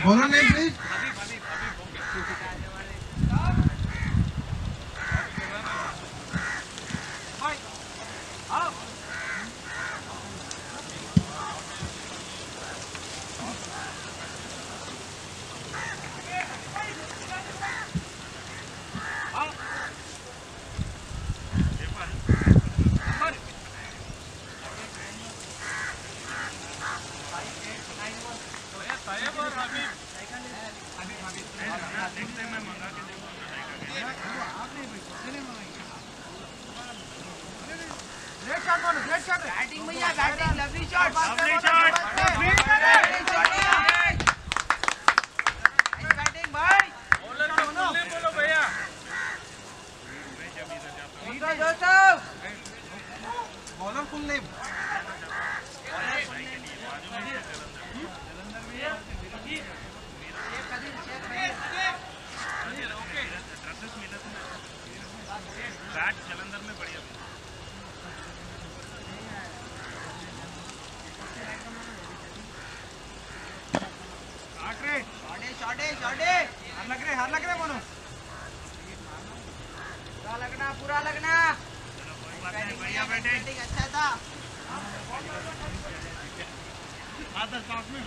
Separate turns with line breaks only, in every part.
Bowler name please.
Batting भैया batting lovely shot batting भाई बोलो भैया
Bowler full name.
Bat Jalandhar में बढ़िया
हार लग रहे मोनू
पूरा लगना
बढ़िया बैटिंग
अच्छा था
आधा शॉट में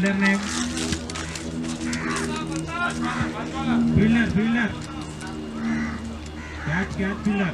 फील्डर ने फील्डर कैच फील्डर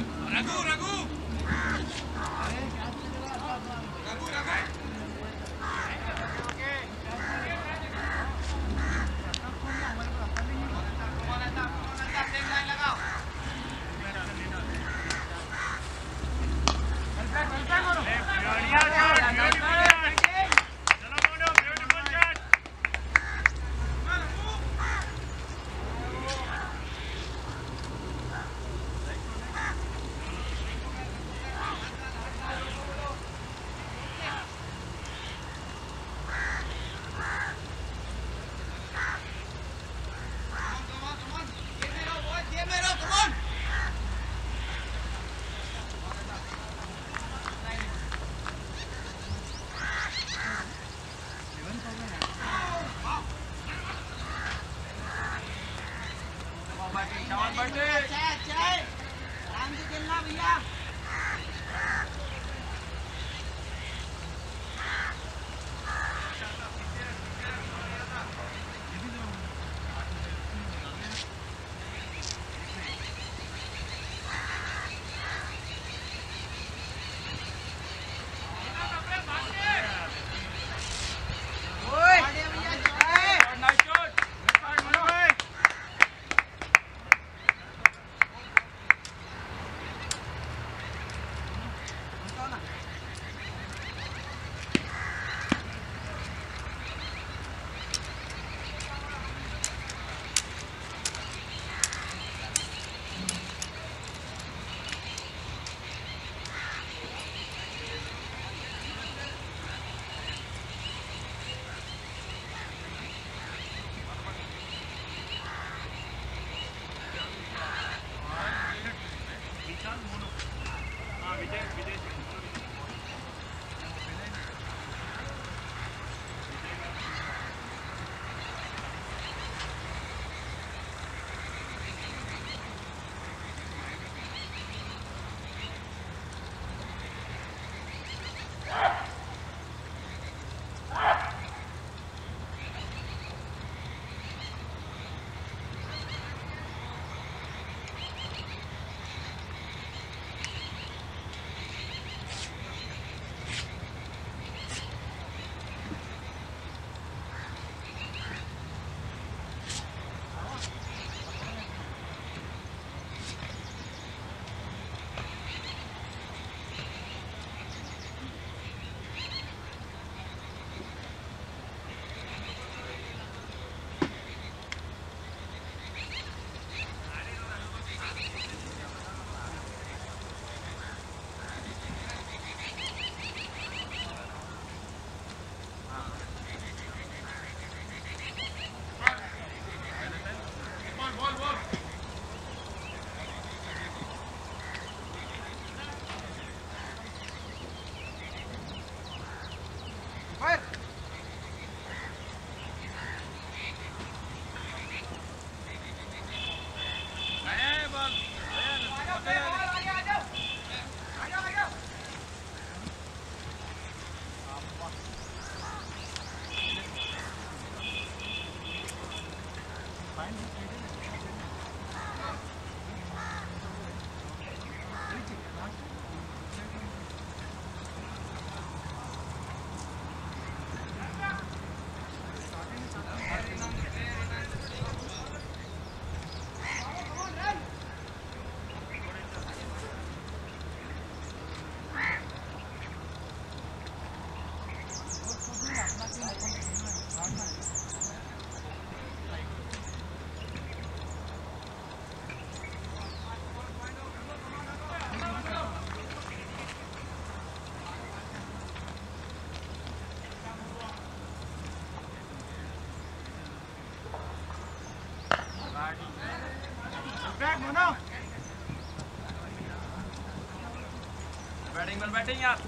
बैटिंग बल बैटिंग यार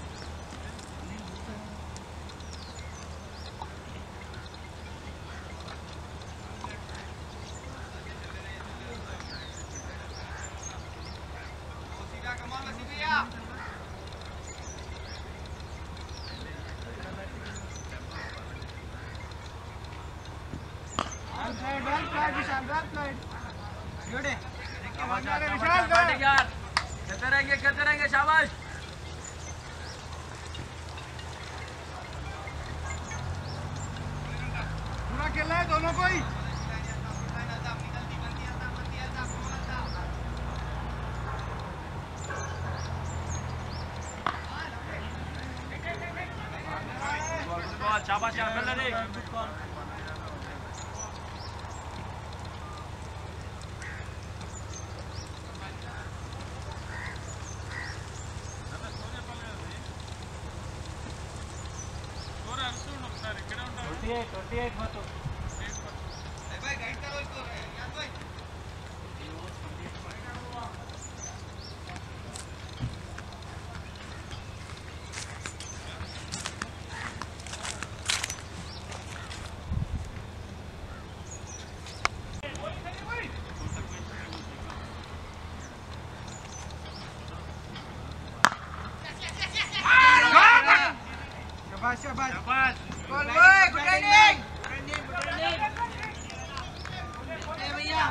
बैटिंग यार खेलते रहेंगे शाबाश
पूरा खेलना है दोनों को ही
शाबाश यार फील्डर एक
शाबाश
शाबाश
गुड ट्रेनिंग भैया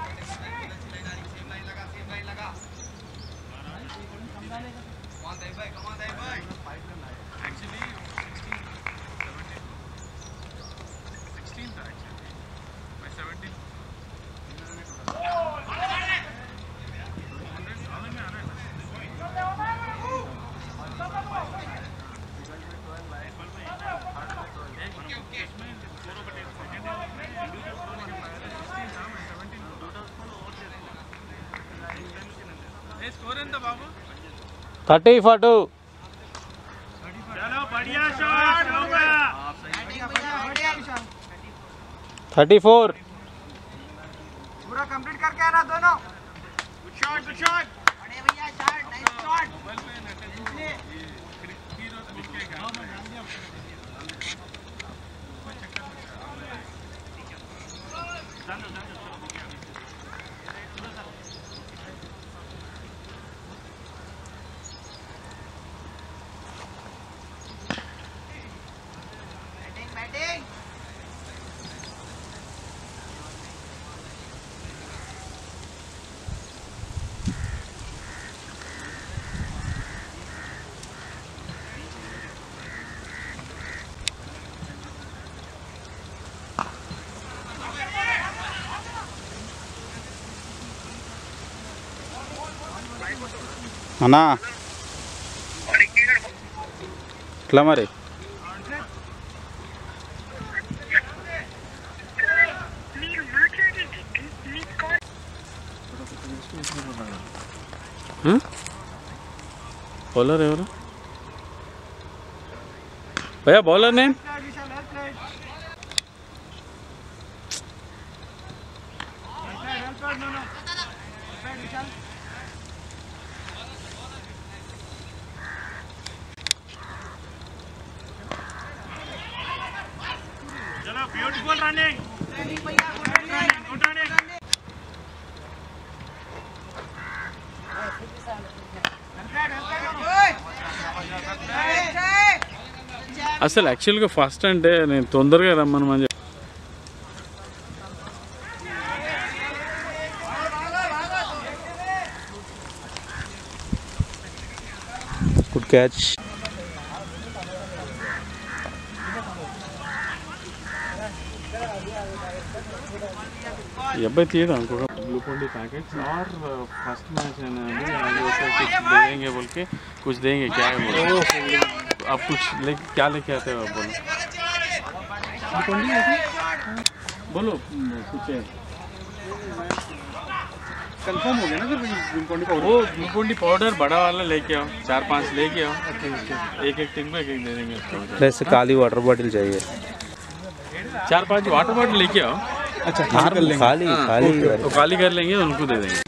actually 16th actually by 17 score ఎంత బాబు
30 for 2
चलो बढ़िया शॉट हो गया
बढ़िया विशाल
34
पूरा कंप्लीट करके आना दोनों
गुड शॉट
अरे भैया शॉट नाइस शॉट
मोबाइल पे नेट हीरो तो दिखेगा कोई चक्कर नहीं
बैटिंग
అన్నా ఎట్లా మరి బౌలర్ ఎవరు భయ్యా bowler name
Vishal help plate दोनों विशाल
चलो ब्यूटीफुल रनिंग
भैया
गुड रनिंग
అసలు యాక్చువల్గా ఫస్ట్ అంటే నేను తొందరగా రమ్మనమని చెప్పి గుడ్ క్యాచ్ ఈ అబ్బాయి తీయడం ఇంకొక ग्लूकोन डी पैकेट्स और फर्स्ट मैच है ना अभी आगे उसको कुछ देंगे बोल के कुछ देंगे क्या है बोलो आप कुछ क्या लेके आते हो आप बोलो कुछ है
कंफर्म हो गया ना फिर ग्लूकोन डी
वो ग्लूकोन डी पाउडर बड़ा वाला लेके आओ 4-5 लेके आओ एक टीम को एक दे देंगे उसको
ऐसे काली वाटर बॉटल चाहिए
4-5 वाटर बॉटल लेके आओ
अच्छा खाली खाली
तो खाली कर लेंगे उनको दे देंगे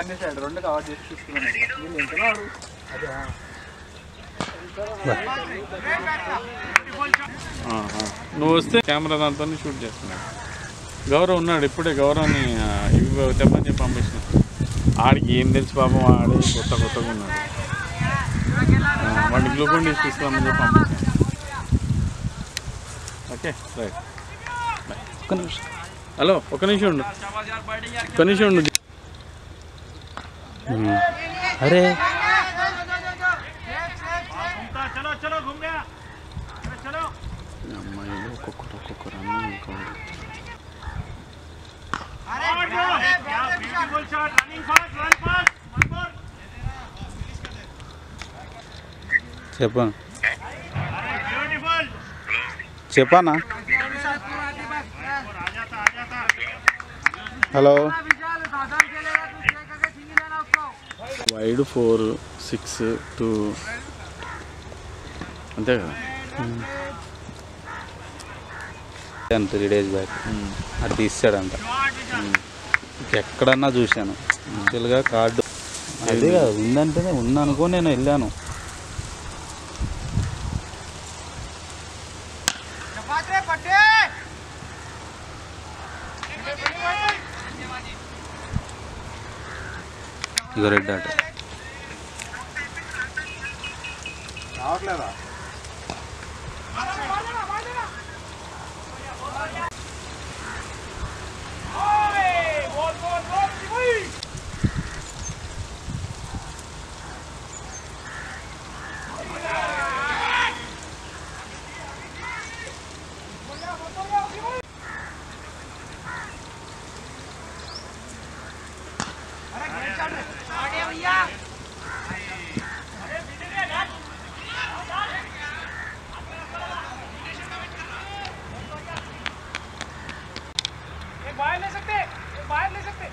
నువ్వు వస్తే కెమెరా దాంతో షూట్ చేస్తున్నాడు గౌరవ్ ఉన్నాడు ఇప్పుడే గౌరవ్ని ఇవి తెమ్మని చెప్పి పంపించిన ఆడికి ఏం తెలుసు పాపం ఆడి కొత్తగా ఉన్నాడు వాడిని గ్లూకోన్ డి తీసుకురామని చెప్పి పంపించాను ఓకే రైట్
ఒక్క నిమిషం
హలో ఒక్క నిమిషం ఉండు,
शाबाश यार बैटिंग यार
ఒక్క నిమిషం ఉండు.
अरे
घूमता चलो चलो घूम गया चलो
అమ్మాయిలు ఒక్కొక్కరు అన్నీ
beautiful shot running fast run fast one more
చెప్పాను
ब्यूटीफुल
చెప్పానా
आ जाता
హలో
विशाल साधन खेलेगा तू छह करके छीन लेना उसको
వైడ్ 4 6 2 అంతే కదా.
3 days బ్యాక్ అది తీసాడంట. ఎక్కడన్నా చూశాను యాక్చువల్గా కార్డు అదే కదా ఉందంటేనే ఉందనుకో నేను వెళ్ళాను.
चपाते पट्टे
ఇక రెడ్ ఆట
बाहर ले सकते बाहर ले सकते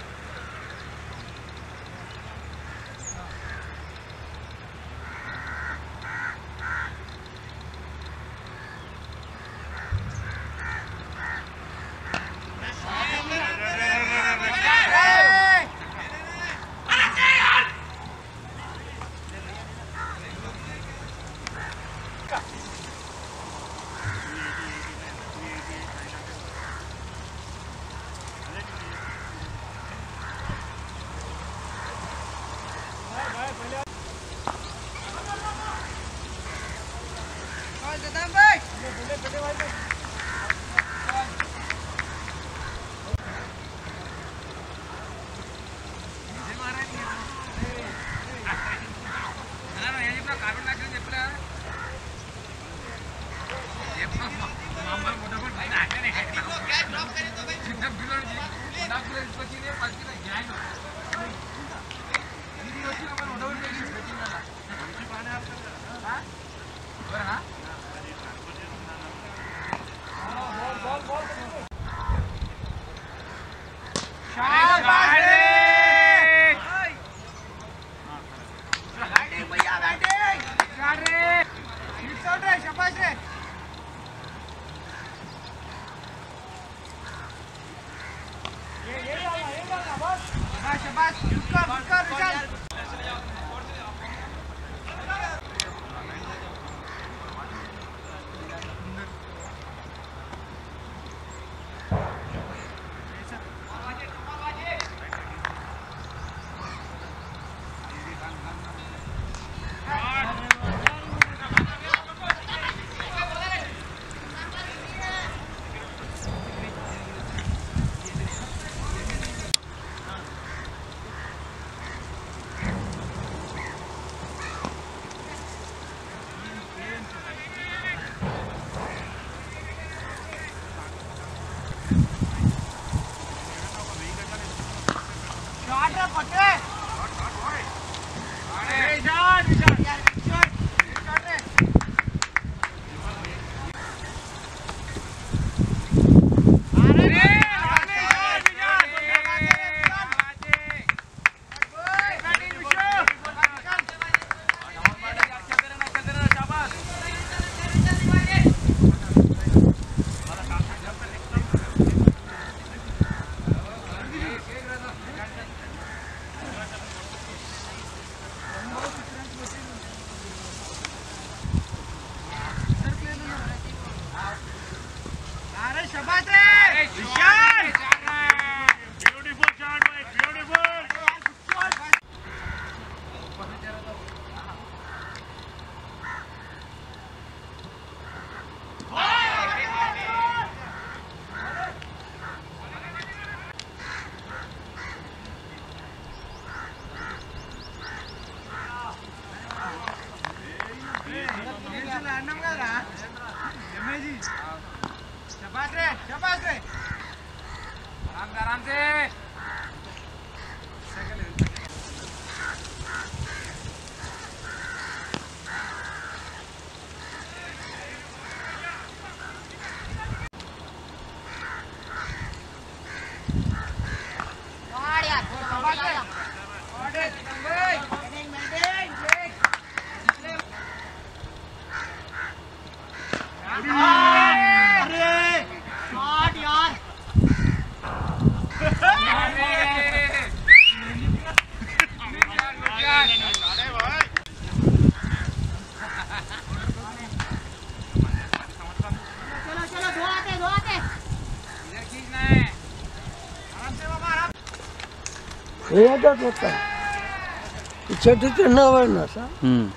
येतात होता छठीचं नाव आहे ना सर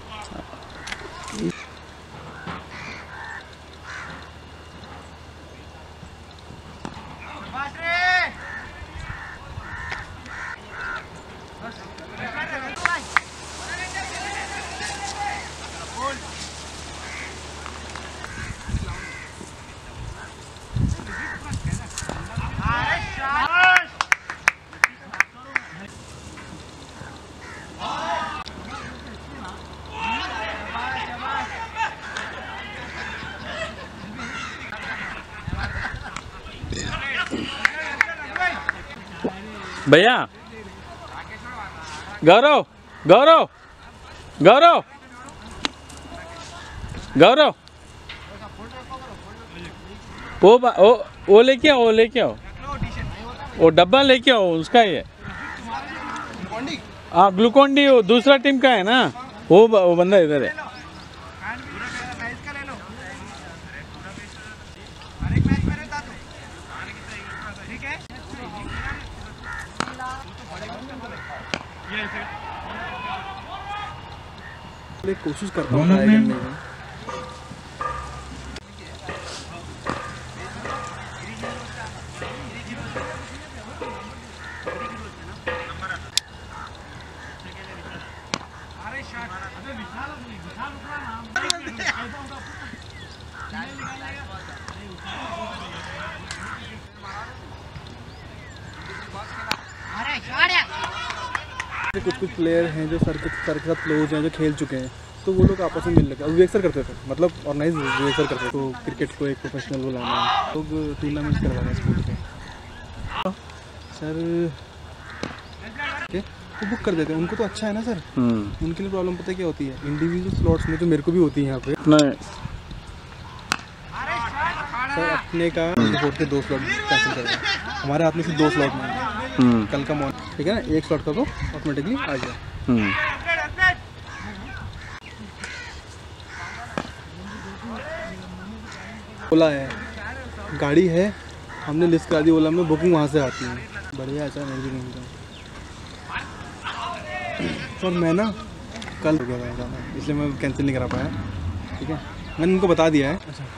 भैया गौरव गौरव गौरव गौरव वो लेके आओ वो डब्बा लेके आओ उसका ही है हाँ ग्लूकोन डी वो दूसरा टीम का है ना वो बंदा इधर है
कोशिश करता हूँ ट्राई करने की। कुछ प्लेयर हैं जो सर के साथ क्लोज हैं जो खेल चुके हैं तो वो लोग आपस में मिल लगे वीएक्सर करते थे मतलब ऑर्गेनाइज वीएक्सर करते थे तो क्रिकेट को एक प्रोफेशनल बुलाना लोग टूर्नामेंट करवा रहे हैं स्कूल के सर तो बुक कर देते हैं उनको तो अच्छा है ना सर उनके लिए प्रॉब्लम पता है क्या होती है इंडिविजुअल स्लॉट्स में जो मेरे को भी होती है यहाँ पे
नहीं
सर अपने का के 2 स्लॉट कैंसिल कर रहे हैं हमारे हाथ में से 2 स्लॉट में कल का मॉर्निंग ठीक है ना 1 स्लॉट का तो ऑटोमेटिकली आ जाए ओला है गाड़ी है हमने लिस्ट करा दी ओला में बुकिंग वहाँ से आती है बढ़िया ऐसा नहीं सर मैं ना कल हो गया था जाना इसलिए मैं कैंसिल नहीं करा पाया ठीक है मैंने उनको बता दिया है अच्छा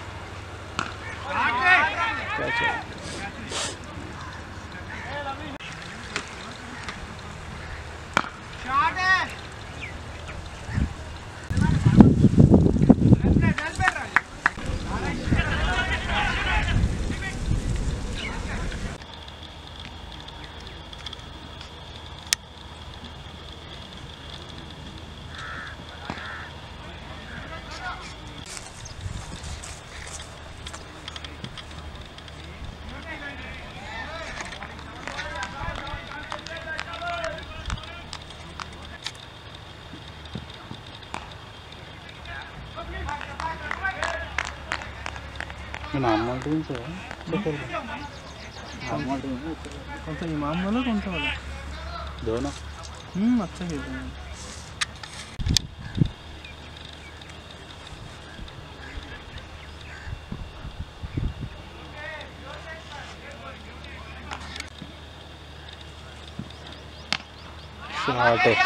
नॉर्मल टीम से है नॉर्मल टीम
कौन सा इमाम वाला कौन सा वाला
दोनों
अच्छा खेलते हैं
शॉट है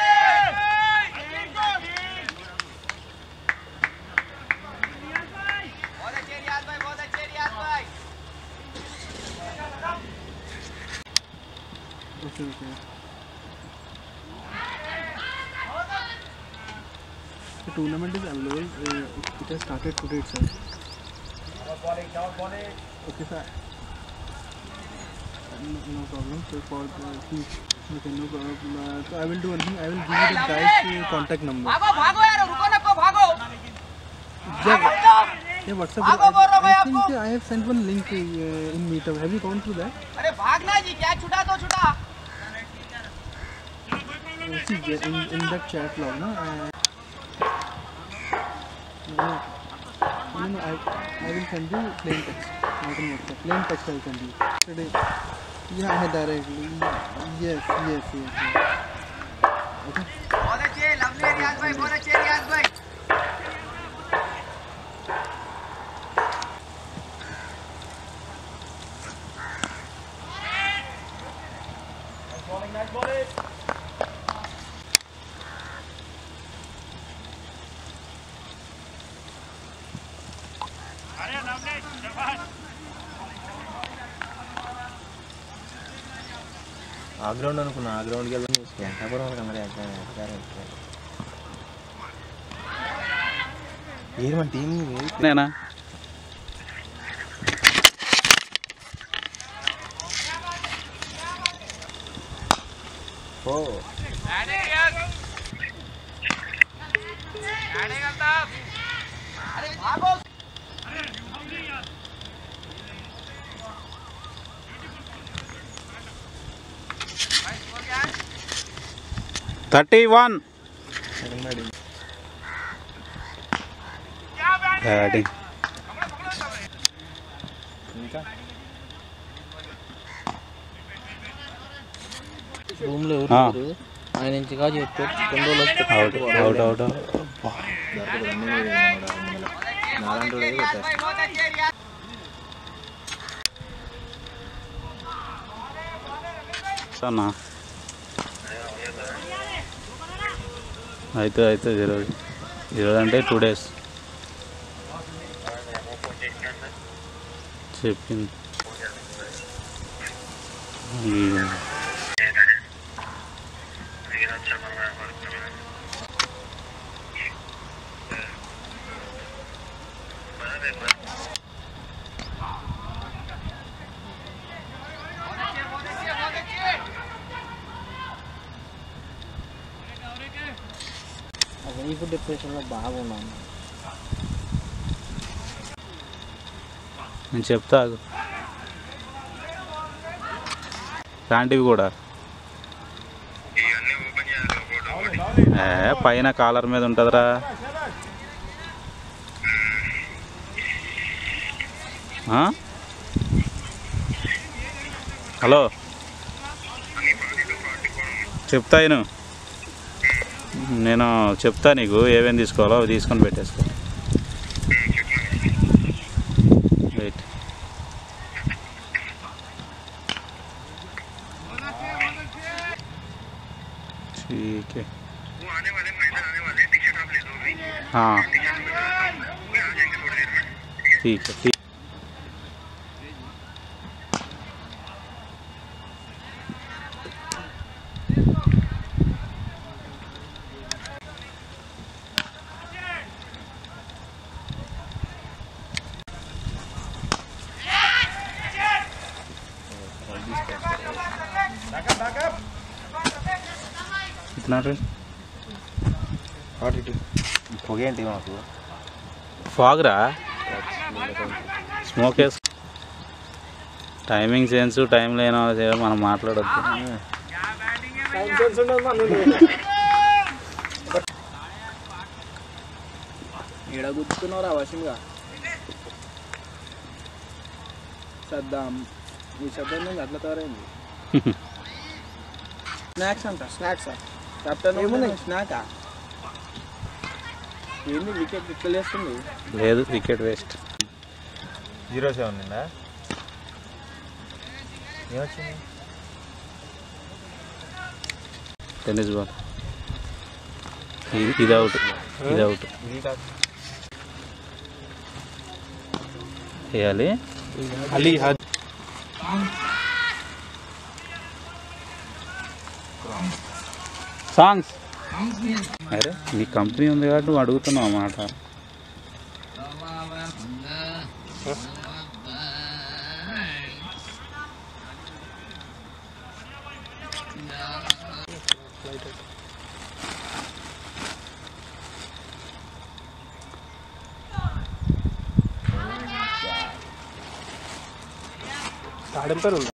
The tournament is available. It has started today itself. Okay, sir. No problem. So for okay, no problem. So I will do one thing. I will give you the guy's contact number.
भागो यार रुको ना को भागो
Yeah, WhatsApp. I have sent one link in Meetup. Have you gone through that?
अरे भागना जी क्या छुटा दो छुटा
See, in that chat log, no. No, I will send you plain text, not in WhatsApp. Plain text I will send you. Today, yeah, directly. Yes. Okay.
बहुत अच्छे lovely रियाज भाई बहुत अच्छे रियाज भाई
nice ball
ఆ గ్రౌండ్ అనుకున్నా, ఆ గ్రౌండ్కి వెళ్దాం. ఏది మన టీం నేనా? ఓ
$31 బ్యాటింగ్.
ఇంకా రూమ్లో ఎవరు ఆయన ఇంచుగా చెప్తే కొన్ని రోజులు
అవుట్ అవుట్ అన్నా అయితే ఈరోజు అంటే 2 days చెప్పింది.
ఇప్పుడు డిప్రెషన్లో బాగున్నాను.
నేను చెప్తా ప్యాంటివి కూడా పైన కాలర్ మీద ఉంటుందిరా. హలో చెప్తా నేను చెప్తా నీకు ఏమేమి తీసుకోవాలో అవి తీసుకొని పెట్టేస్తా. రైట్ ठीक है. वो आने वाले मैदान आने वाले टिकट आप ले लो भाई. हाँ आ जाएंगे थोड़ी देर में. ठीक है ठीक. कितना रेट?
42. పొగేంటి మాకు?
ఫాగ్ రా, స్మోక్ వేసు. టైమింగ్ సెన్స్ టైం లేనో మనం మాట్లాడద్దు.
ఈడ గుర్తున్నారా వశంగా సద్దాం ఈ శబ్దం నుంచి అట్లా తయారైంది. స్నాక్స్ అంట. స్నాక్సా కెప్టెన్ ఏమున్నాయి? స్నాకా ఏంది? వికెట్ ఇట్లా వేస్తుంది.
లేదు వికెట్ వేస్ట్.
07 నిందా ఏమొచ్చింది?
Tennis ball. ఇది అవుట్, ఇది అవుట్. వేయాలి.
అలీ
సాంగ్స్. అరే నీ కంపెనీ ఉంది కాబట్టి నువ్వు అడుగుతున్నావు అన్నమాట.
ఆడంటారు